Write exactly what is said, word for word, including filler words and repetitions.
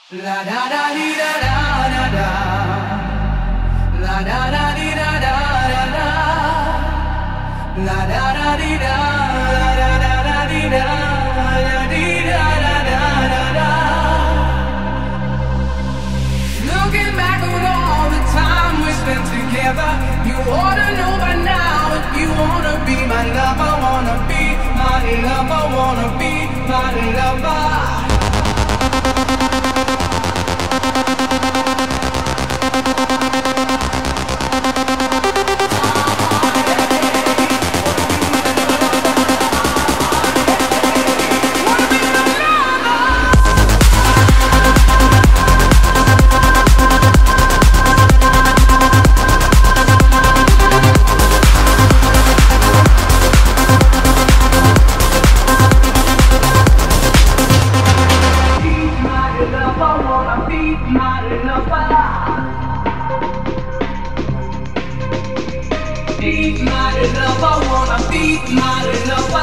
La da da dee da da da da. La da da dee da da da da. La da da dee da da da da dee da da dee da da da da da. Looking back on all the time we spent together, you ought to know by now if you wanna be my lover, wanna be my lover, wanna be my lover. Be my lover, wanna be my lover.